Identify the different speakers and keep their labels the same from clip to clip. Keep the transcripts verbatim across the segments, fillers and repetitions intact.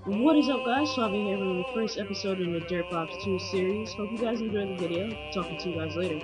Speaker 1: What is up, guys? Suave here from the first episode in the Derp two series. Hope you guys enjoyed the video. Talking to you guys later.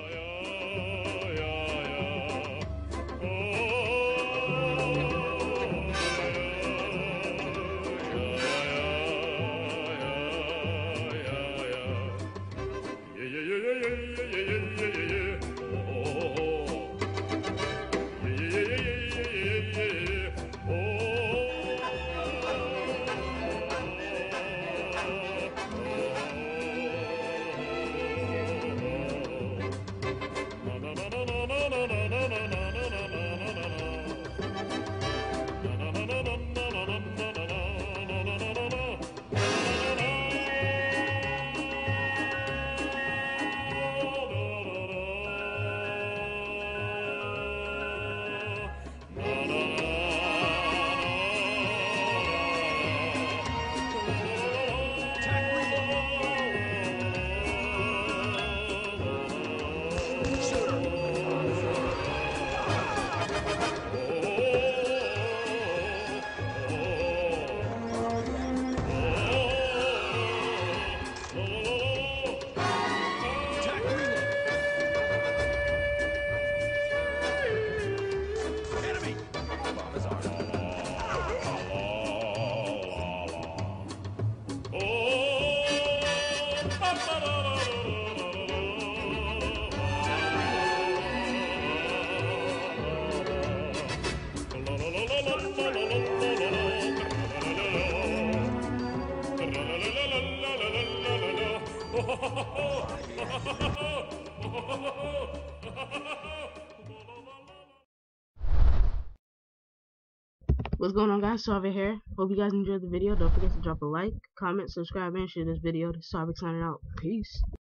Speaker 1: What's going on, guys? Suave here. Hope you guys enjoyed the video. Don't forget to drop a like, comment, subscribe, and share this video. This is Suave signing out. Peace.